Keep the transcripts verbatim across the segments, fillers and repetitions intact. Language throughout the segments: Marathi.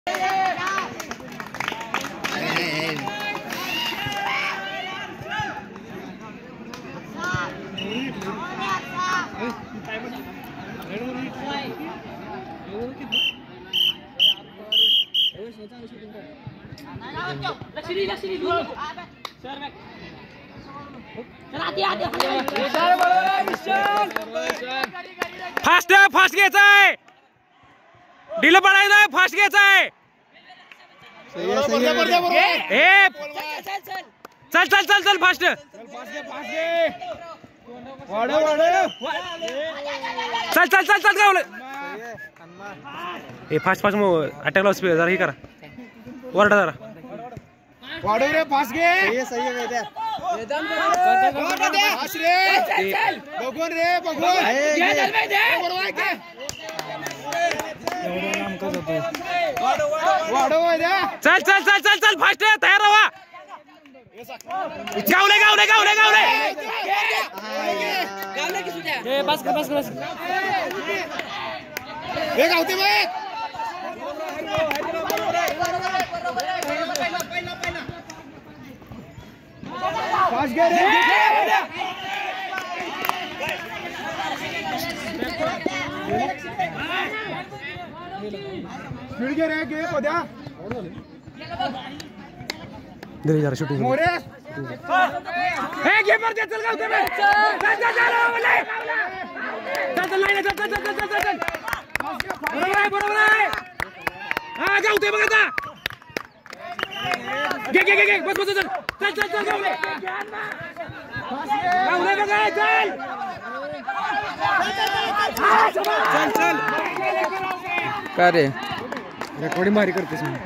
फास्ट फास्ट घ्यायचा आहे, ढिलं पडायचं आहे, फास्ट घ्यायचा आहे. ए चल चल चल चल फास्ट. चल चल चल चल गावलं. ए फास्ट फास्ट मग अटॅक लाव, जरा हे करा, वरडा जरा वाढव रे, फास्ट घे. सही आहे त्या बघून रे बघून चल चल चल चल चल फास्ट तयार व्हा. गावले गावले गावले गावले बस बस बस हे गावते बघ. फास्ट घे रे. स्पीड घे रे, घे पद्या. दे जरा शूटिंग मोरे. हे घे पर चल गावते बे. चल चल चल ओले. चल चल लाईन चल चल चल चल चल. बरोबर आहे बरोबर आहे. हा गावते बघ आता. घे घे घे घे बस बस चल चल चल चल गावले. गावले बघ चल. चल चल का रे रेकॉर्डिंग भारी करतेस मी.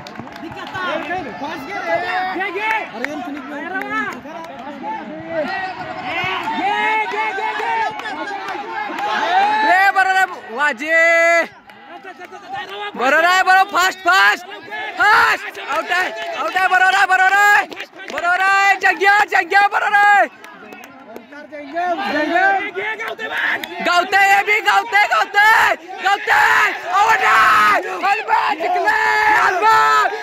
वाजे बरोबर आहे, बरोबर फास्ट फास्ट फास्ट. आउट आहे आउट आहे, बरोबर आहे बरोबर आहे बरोबर आहे. जग्या जग्या बरोबर आहे. गावते हे बी गावते गावते गावते. आवडा हलवा जिंकले हलवा.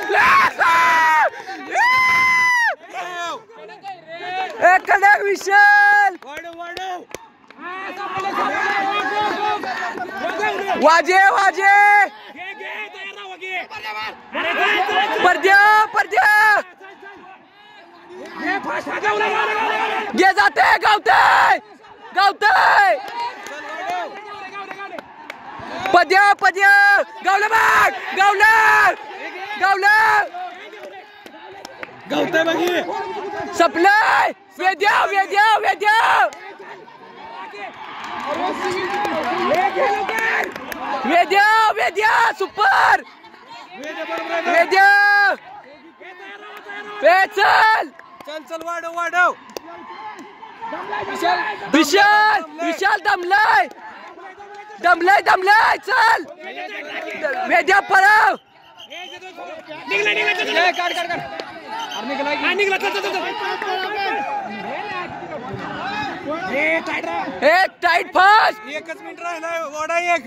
एक कडक विशाल वाजे वाजे परद्या परद्या घे जाते गावते गावते. पद्या पद्या गावलं बघ गावलं गावलं गावते बघी सपलाय. वेद्या वेद्या वेद्या वेद्या वेद्या सुपर वेद्या. चल चल चल वाढव वाढव. विशाल विशाल दमलाय दमलाय दमलाय. चल वेद्या पळव. एक टाइट फास्ट. एकच मिनिट राहिलाय ओढा एक.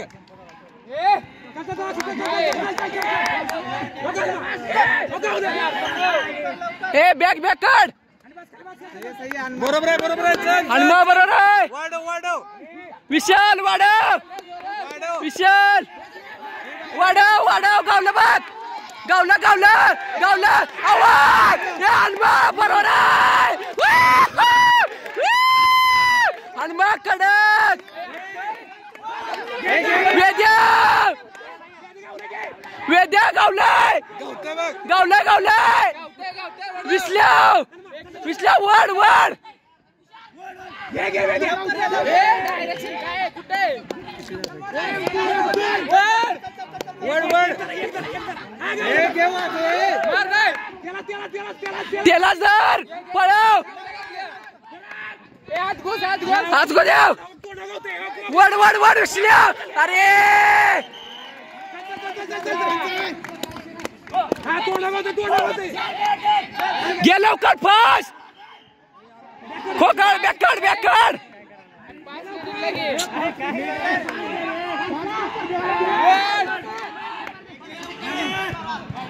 ए बॅग बॅग काढ. बरोबर आहे बरोबर आहे. चल हनुमा बरोबर आहे. वाढव वाढव विशाल वाढव विशाल वाढव वाढव. गावलं बघ गावलं गावलं गावलं. आवाज हनुमा बरोबर आहे. हनुमा कडक. वेद्या वेद्या गावलाय गावलाय गावलाय. विसल्या विसल्या वड वड. त्याला जर पळव. हात गो देव. वड वड वड विसल्या. अरे घे लवकर फास्ट. खोकाळ बॅककाढ बॅककाढ.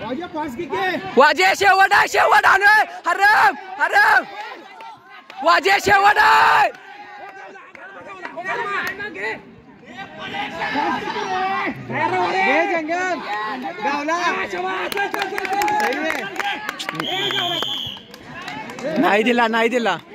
वाजे पास की के वाजे शेवट आहे शेवट आणि हरम हरम वाजे शेवट आहे घे जंगल गावला सही आहे नाही दिला नाही दिला